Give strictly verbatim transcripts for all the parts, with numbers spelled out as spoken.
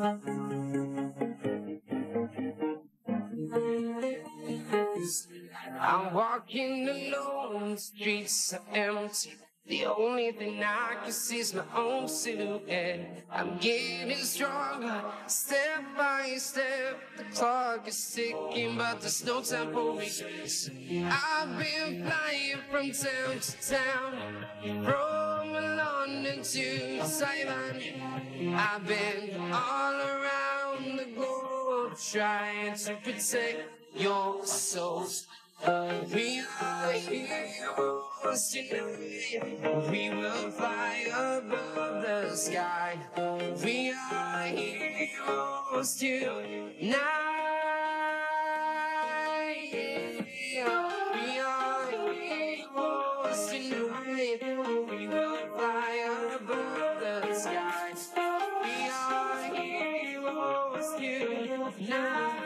I'm walking alone, the streets are empty. The only thing I can see is my own silhouette. I'm getting stronger, step by step. The clock is ticking, but there's no time for me. I've been flying from town to town, from London to Taiwan. I've been all around the globe, trying to protect your souls. We are heroes tonight. We will fly above the sky. We are heroes tonight. We are heroes tonight. We will fly above the sky. We are heroes tonight.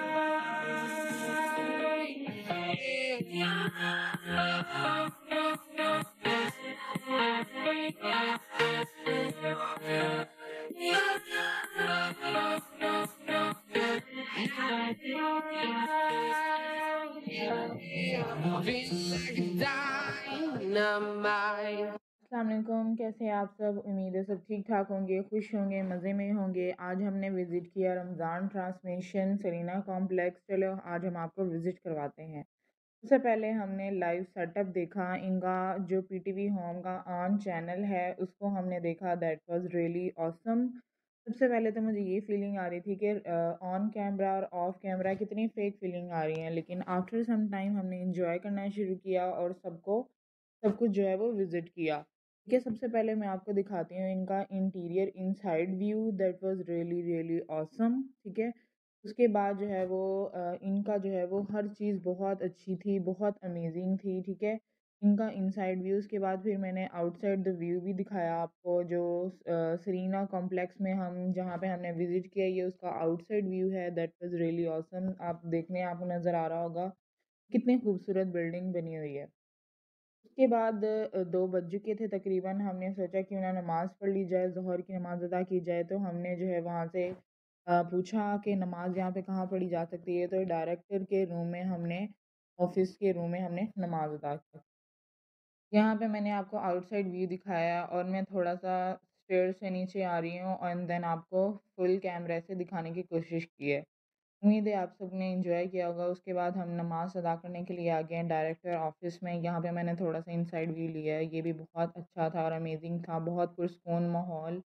अस्सलामुअलैकुम, कैसे हैं आप सब। उम्मीद है सब ठीक ठाक होंगे, खुश होंगे, मज़े में होंगे। आज हमने विज़िट किया रमज़ान ट्रांसमिशन सरीना कॉम्प्लेक्स। चलो आज हम आपको विज़िट करवाते हैं। सबसे पहले हमने लाइव सेटअप देखा, इनका जो पीटीवी होम का ऑन चैनल है उसको हमने देखा। That was really awesome. सबसे पहले तो मुझे ये फीलिंग आ रही थी कि ऑन कैमरा और ऑफ कैमरा कितनी फ़ेक फीलिंग आ रही है, लेकिन आफ्टर सम टाइम हमने इंजॉय करना शुरू किया और सबको सब कुछ जो है वो विज़िट किया। ठीक है, सबसे पहले मैं आपको दिखाती हूँ इनका interior inside view. That was really really awesome. ठीक है, उसके बाद जो है वो अ, इनका जो है वो हर चीज़ बहुत अच्छी थी, बहुत अमेजिंग थी। ठीक है, इनका इनसाइड व्यू। उसके बाद फिर मैंने आउटसाइड द व्यू भी दिखाया आपको, जो सरीना कॉम्प्लेक्स में हम जहाँ पे हमने विज़िट किया, ये उसका आउटसाइड व्यू है। That was really awesome. आप देखने आपको नज़र आ रहा होगा कितनी खूबसूरत बिल्डिंग बनी हुई है। उसके बाद अ, दो बज चुके थे तकरीबन। हमने सोचा क्यों ना नमाज़ पढ़ ली जाए, ज़ोहर की नमाज़ अदा की जाए। तो हमने जो है वहाँ से अ, पूछा कि नमाज़ यहाँ पे कहाँ पढ़ी जा सकती है। तो डायरेक्टर के रूम में हमने, ऑफिस के रूम में हमने नमाज़ अदा की। यहाँ पे मैंने आपको आउटसाइड व्यू दिखाया और मैं थोड़ा सा स्टेयर से नीचे आ रही हूँ एंड देन आपको फुल कैमरे से दिखाने की कोशिश की है। उम्मीद है आप सबने एंजॉय किया होगा। उसके बाद हम नमाज़ अदा करने के लिए आ गए हैं डायरेक्टर ऑफिस में। यहाँ पे मैंने थोड़ा सा इनसाइड व्यू लिया है, ये भी बहुत अच्छा था और अमेजिंग था। बहुत पुरसकून माहौल,